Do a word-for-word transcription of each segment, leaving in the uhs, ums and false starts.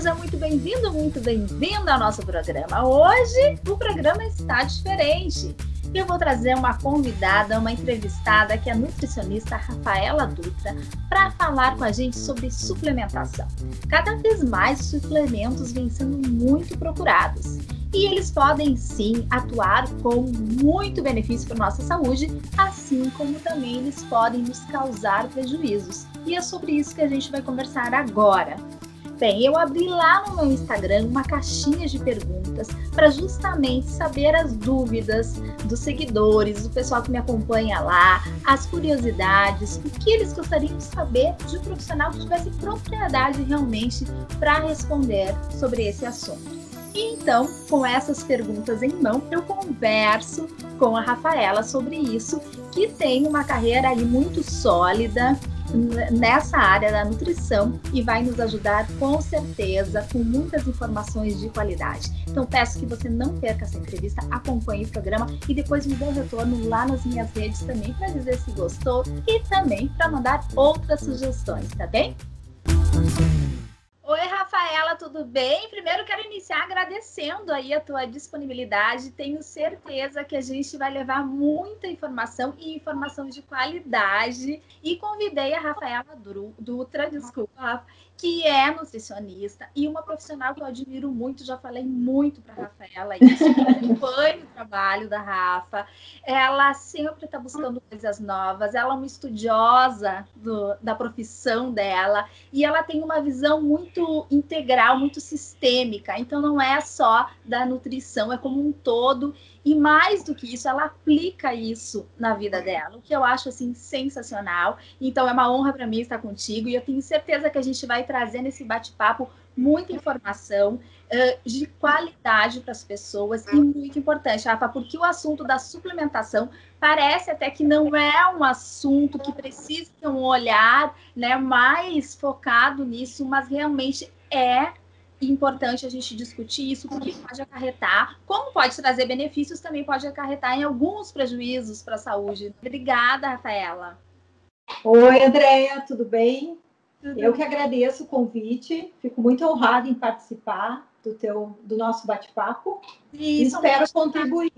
seja muito bem-vindo, muito bem-vinda ao nosso programa. Hoje o programa está diferente. Eu vou trazer uma convidada, uma entrevistada, que é a nutricionista Rafaela Dutra, para falar com a gente sobre suplementação. Cada vez mais suplementos vêm sendo muito procurados. E eles podem sim atuar com muito benefício para a nossa saúde, assim como também eles podem nos causar prejuízos. E é sobre isso que a gente vai conversar agora. Bem, eu abri lá no meu Instagram uma caixinha de perguntas para justamente saber as dúvidas dos seguidores, do pessoal que me acompanha lá, as curiosidades, o que eles gostariam de saber de um profissional que tivesse propriedade realmente para responder sobre esse assunto. E então, com essas perguntas em mão, eu converso com a Rafaela sobre isso, que tem uma carreira aí muito sólida nessa área da nutrição e vai nos ajudar com certeza com muitas informações de qualidade. Então peço que você não perca essa entrevista, acompanhe o programa e depois me dê um retorno lá nas minhas redes também para dizer se gostou e também para mandar outras sugestões, tá bem? Oi, Rafaela, tudo bem? Primeiro quero iniciar agradecendo aí a tua disponibilidade. Tenho certeza que a gente vai levar muita informação e informação de qualidade. E convidei a Rafaela Dutra, desculpa, Rafa, que é nutricionista e uma profissional que eu admiro muito. Já falei muito para a Rafaela isso. Acompanho o trabalho da Rafa. Ela sempre está buscando coisas novas. Ela é uma estudiosa do, da profissão dela e ela tem uma visão muito integral, muito sistêmica, então não é só da nutrição, é como um todo, e mais do que isso, ela aplica isso na vida dela, o que eu acho assim sensacional. Então é uma honra para mim estar contigo e eu tenho certeza que a gente vai trazer nesse bate-papo muita informação uh, de qualidade para as pessoas e muito importante, Rafa, porque o assunto da suplementação parece até que não é um assunto que precisa ter um olhar, né, mais focado nisso, mas realmente é importante a gente discutir isso, porque pode acarretar, como pode trazer benefícios, também pode acarretar em alguns prejuízos para a saúde. Obrigada, Rafaela. Oi, Andréia, tudo bem? Tudo Eu bem. que agradeço o convite, fico muito honrada em participar do, teu, do nosso bate-papo e espero contribuir.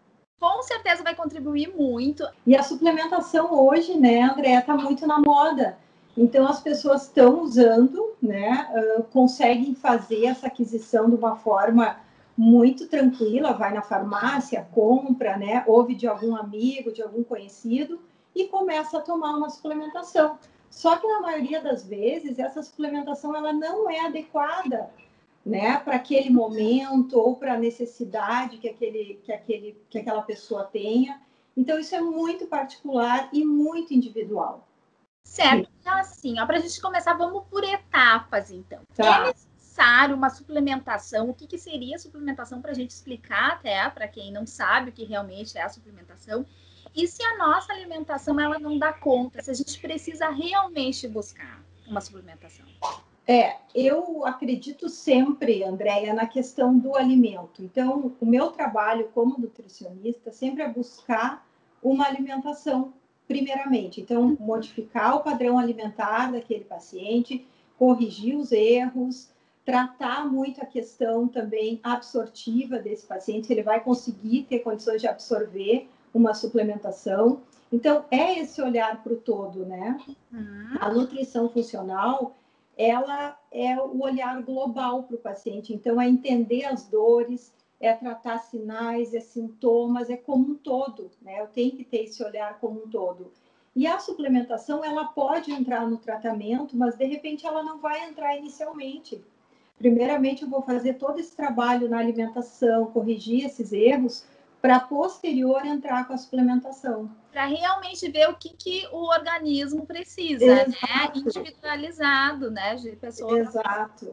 Com certeza vai contribuir muito. E a suplementação hoje, né, Andréia, está muito na moda. Então, as pessoas estão usando, né, uh, conseguem fazer essa aquisição de uma forma muito tranquila, vai na farmácia, compra, né, ouve de algum amigo, de algum conhecido e começa a tomar uma suplementação. Só que, na maioria das vezes, essa suplementação ela não é adequada, né, para aquele momento ou para a necessidade que, aquele, que, aquele, que aquela pessoa tenha. Então, isso é muito particular e muito individual. Certo, então assim, para a gente começar, vamos por etapas, então. Tá. É necessário uma suplementação? O que, que seria suplementação para a gente explicar até, para quem não sabe o que realmente é a suplementação? E se a nossa alimentação ela não dá conta, se a gente precisa realmente buscar uma suplementação? É, eu acredito sempre, Andréia, na questão do alimento. Então, o meu trabalho como nutricionista sempre é buscar uma alimentação primeiramente. Então, modificar o padrão alimentar daquele paciente, corrigir os erros, tratar muito a questão também absortiva desse paciente, se ele vai conseguir ter condições de absorver uma suplementação. Então, é esse olhar para o todo, né? Uhum. A nutrição funcional, ela é o olhar global para o paciente. Então, é entender as dores, é tratar sinais, é sintomas, é como um todo, né? Eu tenho que ter esse olhar como um todo. E a suplementação, ela pode entrar no tratamento, mas de repente ela não vai entrar inicialmente. Primeiramente, eu vou fazer todo esse trabalho na alimentação, corrigir esses erros, para posterior entrar com a suplementação. Para realmente ver o que, que o organismo precisa, né? Individualizado, né? De pessoa. Exato.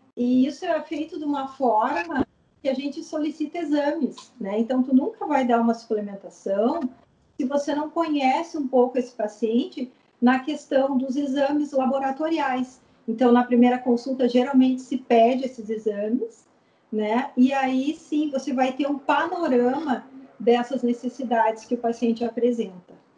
E isso é feito de uma forma que a gente solicita exames, né? Então, tu nunca vai dar uma suplementação se você não conhece um pouco esse paciente na questão dos exames laboratoriais. Então, na primeira consulta, geralmente se pede esses exames, né? E aí, sim, você vai ter um panorama dessas necessidades que o paciente apresenta.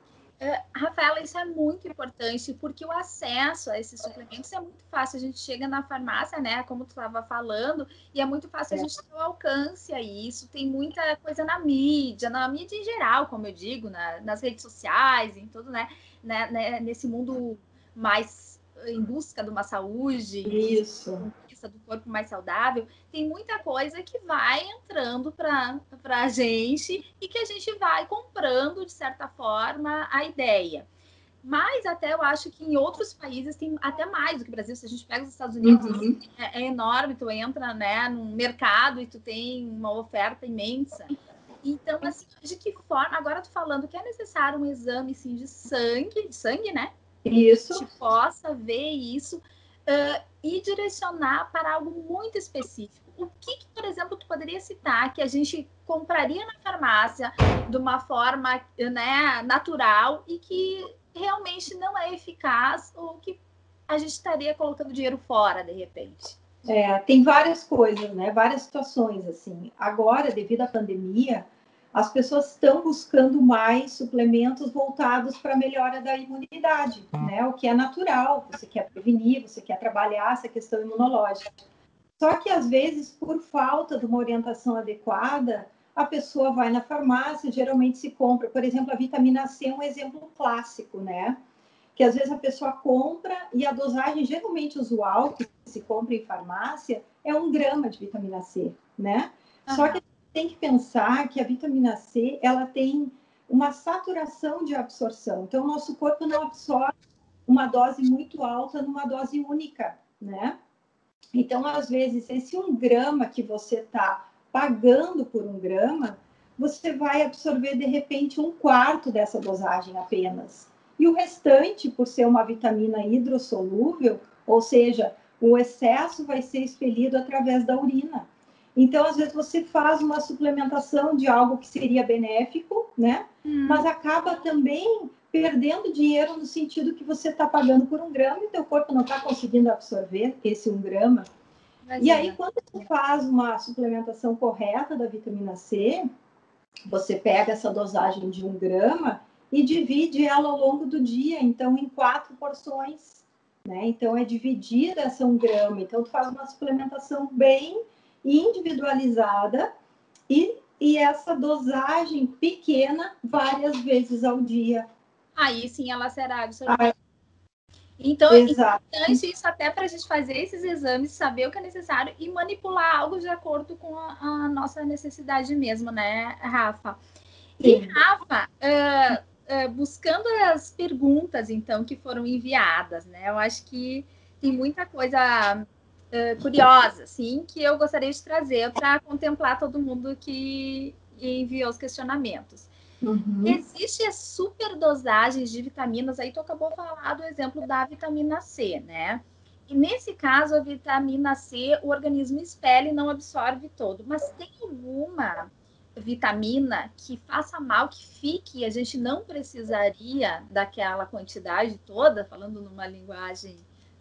Rafaela, isso é muito importante, porque o acesso a esses suplementos é muito fácil. A gente chega na farmácia, né, como tu estava falando, e é muito fácil a gente ter o alcance a isso. Tem muita coisa na mídia, na mídia em geral, como eu digo, na, nas redes sociais, em tudo, né, né, né, nesse mundo mais em busca de uma saúde, isso, conquista do corpo mais saudável. Tem muita coisa que vai entrando para a gente e que a gente vai comprando, de certa forma, a ideia. Mas até eu acho que em outros países tem até mais do que o Brasil. Se a gente pega os Estados Unidos, uhum. é, é enorme, tu entra, né, num mercado e tu tem uma oferta imensa. Então, assim, de que forma... Agora tu falando que é necessário um exame, assim, de sangue, de sangue, né? Isso. Que a gente possa ver isso uh, e direcionar para algo muito específico. O que, que, por exemplo, tu poderia citar que a gente compraria na farmácia de uma forma, né, natural e que realmente não é eficaz ou que a gente estaria colocando dinheiro fora, de repente? É, tem várias coisas, né? Várias situações, assim. Agora, devido à pandemia, as pessoas estão buscando mais suplementos voltados para a melhora da imunidade, né? O que é natural, você quer prevenir, você quer trabalhar essa questão imunológica. Só que, às vezes, por falta de uma orientação adequada, a pessoa vai na farmácia, geralmente se compra, por exemplo, a vitamina C é um exemplo clássico, né? Que às vezes a pessoa compra e a dosagem geralmente usual que se compra em farmácia é um grama de vitamina C, né? Uhum. Só que tem que pensar que a vitamina C, ela tem uma saturação de absorção. Então, o nosso corpo não absorve uma dose muito alta numa dose única, né? Então, às vezes, esse um grama que você está pagando por um grama, você vai absorver, de repente, um quarto dessa dosagem apenas. E o restante, por ser uma vitamina hidrossolúvel, ou seja, o excesso vai ser expelido através da urina. Então, às vezes, você faz uma suplementação de algo que seria benéfico, né? Hum. Mas acaba também perdendo dinheiro no sentido que você está pagando por um grama e teu corpo não está conseguindo absorver esse um grama. Imagina. E aí, quando você faz uma suplementação correta da vitamina C, você pega essa dosagem de um grama e divide ela ao longo do dia, então, em quatro porções, né? Então, é dividida essa um grama. Então, tu faz uma suplementação bem individualizada e, e essa dosagem pequena várias vezes ao dia. Aí sim ela será absorvida. Então, é importante isso até para a gente fazer esses exames, saber o que é necessário e manipular algo de acordo com a, a nossa necessidade mesmo, né, Rafa? E, sim. Rafa, uh, uh, buscando as perguntas, então, que foram enviadas, né? Eu acho que tem muita coisa uh, curiosa, assim, que eu gostaria de trazer para contemplar todo mundo que enviou os questionamentos. Uhum. Existem as superdosagens de vitaminas, aí tu acabou de falar do exemplo da vitamina C, né? E nesse caso, a vitamina C, o organismo expele e não absorve todo. Mas tem alguma vitamina que faça mal, que fique, e a gente não precisaria daquela quantidade toda, falando numa linguagem...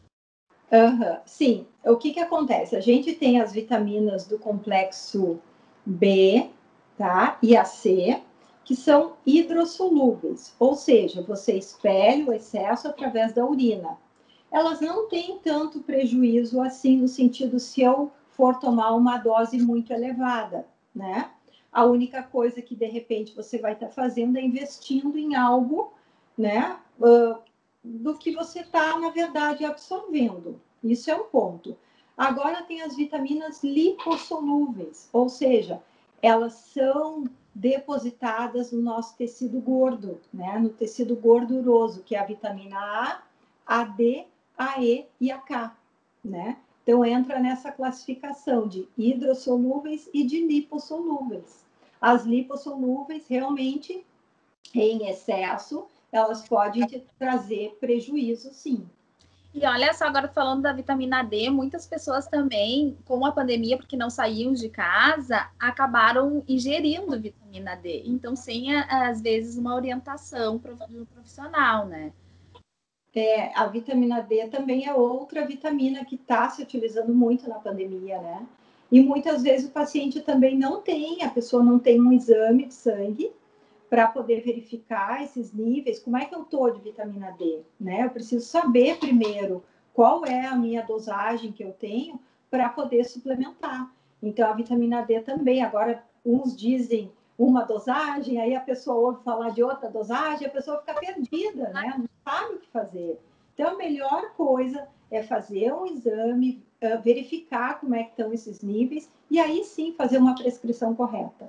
Uhum. Sim, o que que acontece? A gente tem as vitaminas do complexo B, tá? E a C, que são hidrossolúveis, ou seja, você expele o excesso através da urina. Elas não têm tanto prejuízo assim, no sentido se eu for tomar uma dose muito elevada, né? A única coisa que, de repente, você vai estar fazendo é investindo em algo, né? Uh, do que você está, na verdade, absorvendo. Isso é um ponto. Agora tem as vitaminas lipossolúveis, ou seja, elas são depositadas no nosso tecido gordo, né? No tecido gorduroso, que é a vitamina A, a D, a E e a K, né? Então, entra nessa classificação de hidrossolúveis e de lipossolúveis. As lipossolúveis, realmente, em excesso, elas podem te trazer prejuízo, sim. E olha só, agora falando da vitamina D, muitas pessoas também, com a pandemia, porque não saíam de casa, acabaram ingerindo vitamina D. Então, sem, às vezes, uma orientação do profissional, né? É, a vitamina D também é outra vitamina que está se utilizando muito na pandemia, né? E muitas vezes o paciente também não tem, a pessoa não tem um exame de sangue para poder verificar esses níveis, como é que eu estou de vitamina D, né? Eu preciso saber primeiro qual é a minha dosagem que eu tenho para poder suplementar. Então, a vitamina D também, agora uns dizem uma dosagem, aí a pessoa ouve falar de outra dosagem, a pessoa fica perdida, né? Não sabe o que fazer. Então, a melhor coisa é fazer um exame, verificar como é que estão esses níveis, e aí sim fazer uma prescrição correta.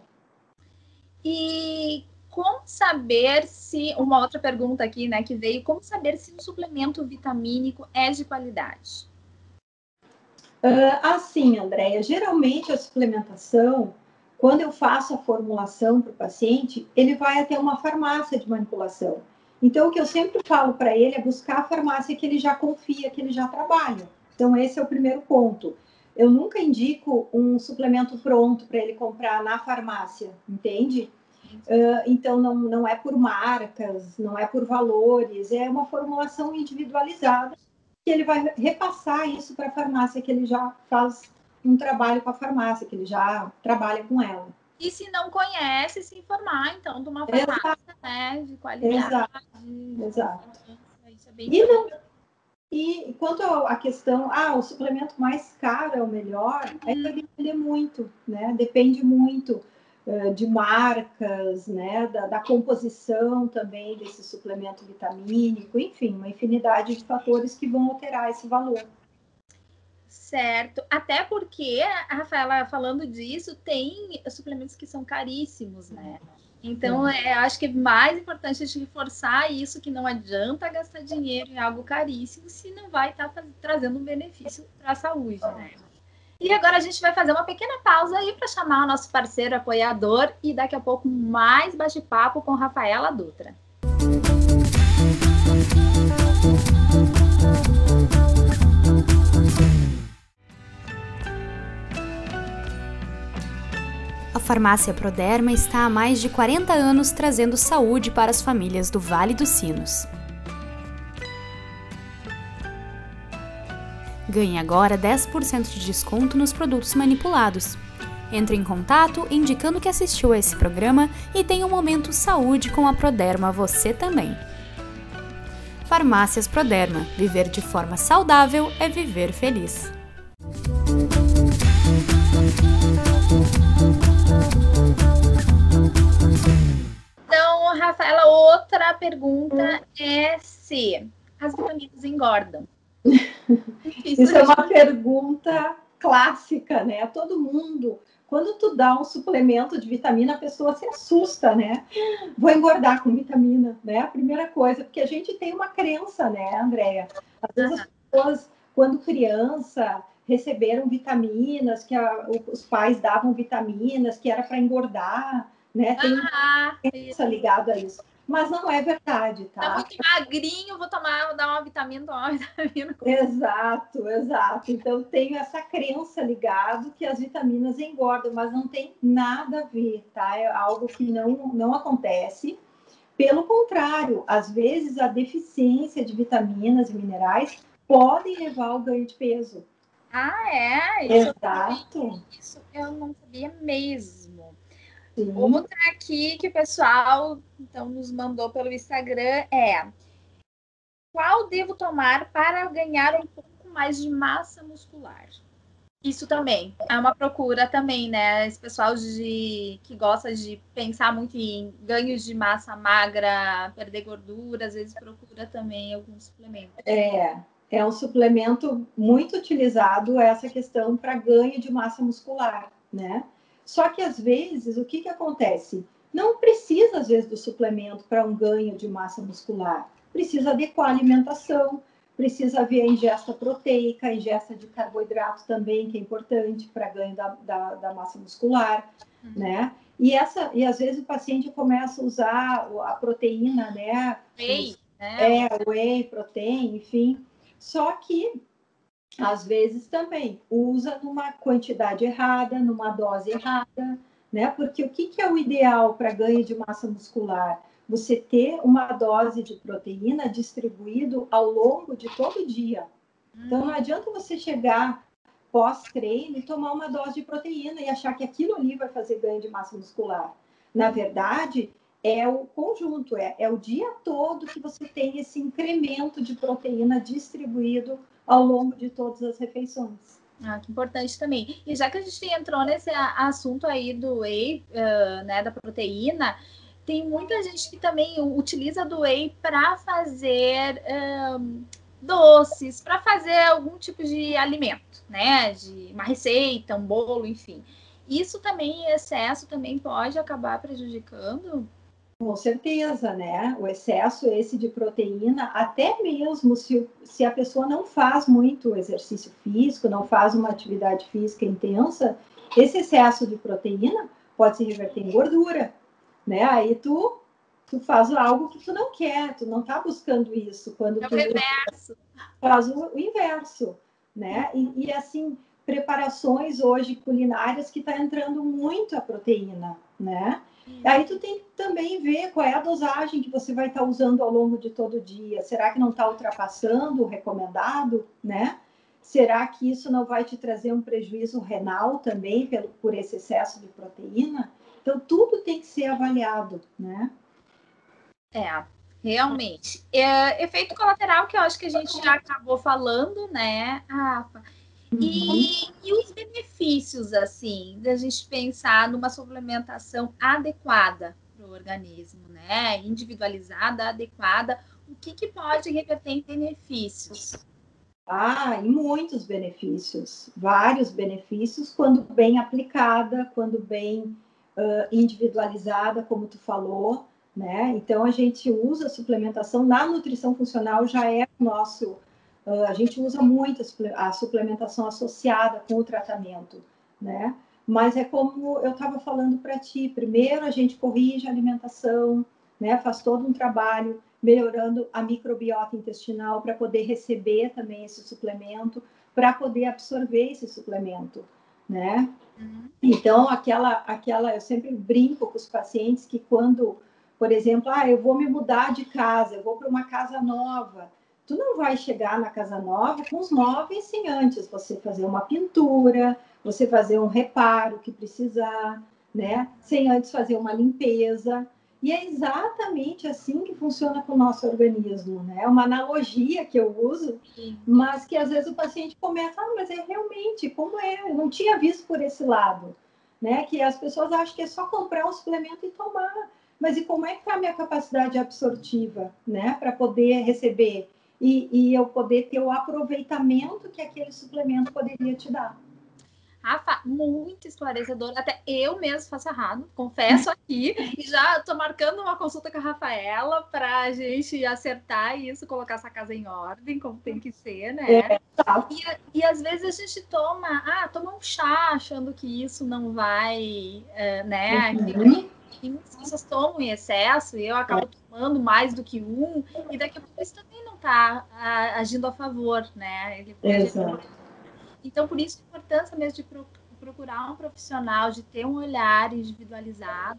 E como saber se, uma outra pergunta aqui, né, que veio, como saber se um suplemento vitamínico é de qualidade? Uh, assim, Andréia, geralmente a suplementação, quando eu faço a formulação para o paciente, ele vai até uma farmácia de manipulação. Então, o que eu sempre falo para ele é buscar a farmácia que ele já confia, que ele já trabalha. Então, esse é o primeiro ponto. Eu nunca indico um suplemento pronto para ele comprar na farmácia, entende? Uh, então, não, não é por marcas, não é por valores, é uma formulação individualizada que ele vai repassar isso para a farmácia, que ele já faz um trabalho com a farmácia, que ele já trabalha com ela. E se não conhece, se informar, então, de uma farmácia, né, de qualidade. Exato. Exato. Isso é bem e, não, e quanto à questão, ah, o suplemento mais caro é o melhor, hum. aí vai depender muito, né? Depende muito uh, de marcas, né? Da, da composição também desse suplemento vitamínico, enfim, uma infinidade de fatores que vão alterar esse valor. Certo, até porque, a Rafaela, falando disso, tem suplementos que são caríssimos, né? Então, é, acho que é mais importante a gente reforçar isso, que não adianta gastar dinheiro em algo caríssimo se não vai estar tá trazendo um benefício para a saúde, né? E agora a gente vai fazer uma pequena pausa aí para chamar o nosso parceiro apoiador e daqui a pouco mais bate-papo com Rafaela Dutra. A Farmácia Proderma está há mais de quarenta anos trazendo saúde para as famílias do Vale dos Sinos. Ganhe agora dez por cento de desconto nos produtos manipulados. Entre em contato indicando que assistiu a esse programa e tenha um momento saúde com a Proderma você também. Farmácias Proderma. Viver de forma saudável é viver feliz. Então, Rafaela, outra pergunta é se as vitaminas engordam. Isso, Isso é uma gente... pergunta clássica, né? Todo mundo, quando tu dá um suplemento de vitamina, a pessoa se assusta, né? Vou engordar com vitamina, né? A primeira coisa, porque a gente tem uma crença, né, Andréia? Às vezes as pessoas, quando criança, receberam vitaminas, que a, os pais davam vitaminas, que era para engordar, né? Tem ah, uma crença ligada a isso. Mas não é verdade, tá? Tá muito magrinho, vou tomar, vou dar uma vitamina, tomar uma vitamina. Exato, exato. Então, tenho essa crença ligada que as vitaminas engordam, mas não tem nada a ver, tá? É algo que não, não acontece. Pelo contrário, às vezes a deficiência de vitaminas e minerais pode levar ao ganho de peso. Ah, é? Isso exato. Eu, isso eu não sabia mesmo. Sim. Outra aqui que o pessoal então, nos mandou pelo Instagram é: qual devo tomar para ganhar um pouco mais de massa muscular? Isso também é uma procura também, né? Esse pessoal de, que gosta de pensar muito em ganhos de massa magra, perder gordura, às vezes procura também alguns suplementos. É, é um suplemento muito utilizado essa questão para ganho de massa muscular, né? Só que, às vezes, o que, que acontece? Não precisa, às vezes, do suplemento para um ganho de massa muscular. Precisa adequar a alimentação, precisa haver a ingesta proteica, a ingesta de carboidrato também, que é importante para ganho da, da, da massa muscular, uhum. né? E, essa, e, às vezes, o paciente começa a usar a proteína, né? Whey, né? É, whey, protein, enfim. Só que às vezes também usa numa quantidade errada, numa dose errada, né? Porque o que, que é o ideal para ganho de massa muscular? Você ter uma dose de proteína distribuído ao longo de todo o dia. Então, não adianta você chegar pós-treino e tomar uma dose de proteína e achar que aquilo ali vai fazer ganho de massa muscular. Na verdade, é o conjunto, é, é o dia todo que você tem esse incremento de proteína distribuído ao longo de todas as refeições. Ah, que importante também. E já que a gente entrou nesse assunto aí do whey, uh, né, da proteína, tem muita gente que também utiliza do whey para fazer um, doces, para fazer algum tipo de alimento, né, de uma receita, um bolo, enfim. Isso também, em excesso, também pode acabar prejudicando? Com certeza, né? O excesso esse de proteína, até mesmo se, se a pessoa não faz muito exercício físico, não faz uma atividade física intensa, esse excesso de proteína pode se reverter em gordura, né? Aí tu, tu faz algo que tu não quer, tu não tá buscando isso. Quando é tu o inverso. Faz o, o inverso, né? E, e assim, preparações hoje culinárias que tá entrando muito a proteína, né? Aí tu tem que também ver qual é a dosagem que você vai estar tá usando ao longo de todo o dia. Será que não está ultrapassando o recomendado, né? Será que isso não vai te trazer um prejuízo renal também pelo, por esse excesso de proteína? Então, tudo tem que ser avaliado, né? É, realmente. É, efeito colateral que eu acho que a gente já acabou falando, né, Rafa? E, e os benefícios, assim, da gente pensar numa suplementação adequada para o organismo, né? Individualizada, adequada, o que, que pode reverter em benefícios? Ah, e muitos benefícios, vários benefícios, quando bem aplicada, quando bem uh, individualizada, como tu falou, né? Então, a gente usa a suplementação na nutrição funcional, já é o nosso... Uh, a gente usa muito a suplementação associada com o tratamento, né? Mas é como eu estava falando para ti, primeiro a gente corrige a alimentação, né? Faz todo um trabalho melhorando a microbiota intestinal para poder receber também esse suplemento, para poder absorver esse suplemento, né? Uhum. Então, aquela, aquela, eu sempre brinco com os pacientes que quando, por exemplo, ah, eu vou me mudar de casa, eu vou para uma casa nova, tu não vai chegar na casa nova com os móveis sem antes você fazer uma pintura, você fazer um reparo que precisar, né? Sem antes fazer uma limpeza. E é exatamente assim que funciona com o nosso organismo, né? É uma analogia que eu uso, mas que às vezes o paciente começa, ah, mas é realmente, como é? Eu não tinha visto por esse lado, né? Que as pessoas acham que é só comprar um suplemento e tomar. Mas e como é que está a minha capacidade absortiva, né? Para poder receber e, e eu poder ter o aproveitamento que aquele suplemento poderia te dar. Rafa, muito esclarecedor. Até eu mesmo faço errado, confesso aqui. E já estou marcando uma consulta com a Rafaela para a gente acertar isso, colocar essa casa em ordem, como tem que ser, né? É, tá. e, e às vezes a gente toma, ah, toma um chá achando que isso não vai, é, né? Uhum. E muitas pessoas tomam em excesso e eu acabo tomando mais do que um, e daqui a pouco isso também não está agindo a favor, né? Ele Exato. Então, por isso a importância mesmo de procurar um profissional, de ter um olhar individualizado.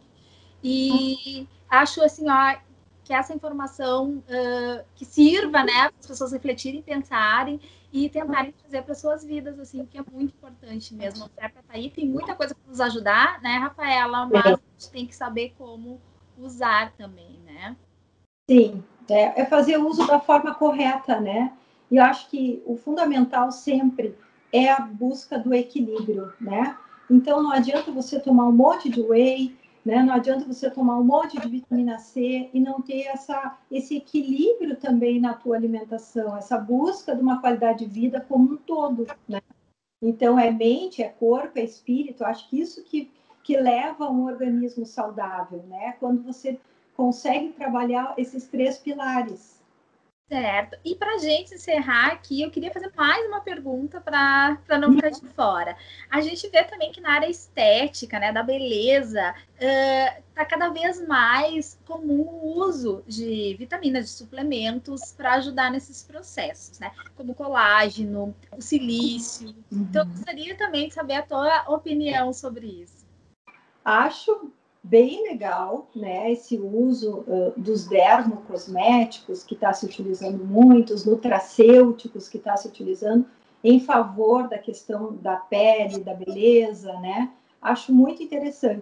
E acho assim, ó, que essa informação uh, que sirva, né, para as pessoas refletirem, pensarem e tentarem trazer para suas vidas, assim, que é muito importante mesmo. A Prep tá aí, tem muita coisa para nos ajudar, né, Rafaela? Mas a gente tem que saber como usar também, né? Sim, é, é fazer uso da forma correta, né? E eu acho que o fundamental sempre é a busca do equilíbrio, né? Então, não adianta você tomar um monte de whey, né? Não adianta você tomar um monte de vitamina C e não ter essa, esse equilíbrio também na tua alimentação, essa busca de uma qualidade de vida como um todo, né? Então, é mente, é corpo, é espírito. Acho que isso que, que leva a um organismo saudável, né? Quando você consegue trabalhar esses três pilares. Certo. E para a gente encerrar aqui, eu queria fazer mais uma pergunta para não ficar de fora. A gente vê também que na área estética, né, da beleza, está uh, cada vez mais comum o uso de vitaminas, de suplementos para ajudar nesses processos, né? Como o colágeno, o silício. Uhum. Então, eu gostaria também de saber a tua opinião sobre isso. Acho bem legal, né, esse uso uh, dos dermocosméticos que está se utilizando muito, os nutracêuticos que está se utilizando em favor da questão da pele, da beleza, né? Acho muito interessante.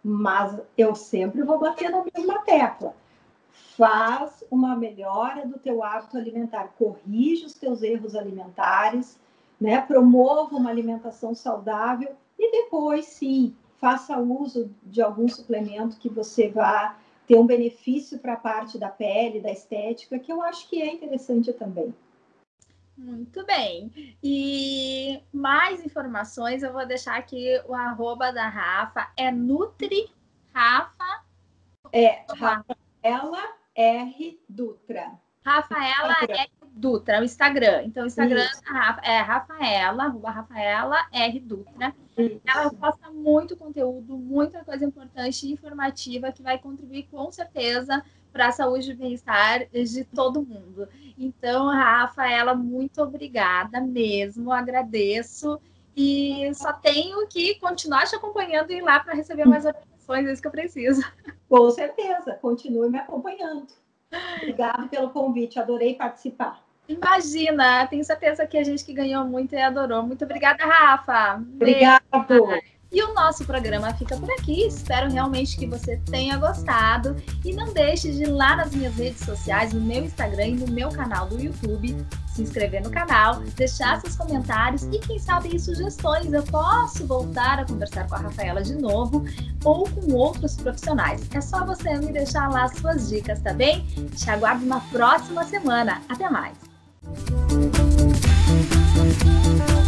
mas eu sempre vou bater na mesma tecla. Faz uma melhora do teu hábito alimentar, corrige os teus erros alimentares, né? Promova uma alimentação saudável e depois, sim, faça uso de algum suplemento que você vá ter um benefício para a parte da pele, da estética, que eu acho que é interessante também. Muito bem. E mais informações, eu vou deixar aqui o arroba da Rafa, é Nutri Rafa. É Rafaela R. Dutra. Rafaela R. Dutra, o Instagram. Então, o Instagram é Rafaela, arroba Rafaela R. Dutra. Isso. Ela posta muito conteúdo, muita coisa importante e informativa que vai contribuir com certeza para a saúde e bem-estar de todo mundo. Então, Rafaela, muito obrigada mesmo, agradeço. E só tenho que continuar te acompanhando e ir lá para receber mais orientações, é isso que eu preciso. Com certeza, continue me acompanhando. Obrigada pelo convite, adorei participar. Imagina, tenho certeza que a gente que ganhou muito e adorou. Muito obrigada, Rafa. Obrigada. E o nosso programa fica por aqui. Espero realmente que você tenha gostado. E não deixe de ir lá nas minhas redes sociais, no meu Instagram e no meu canal do YouTube, se inscrever no canal, deixar seus comentários e, quem sabe, sugestões. Eu posso voltar a conversar com a Rafaela de novo ou com outros profissionais. É só você me deixar lá suas dicas, tá bem? Te aguardo na próxima semana. Até mais!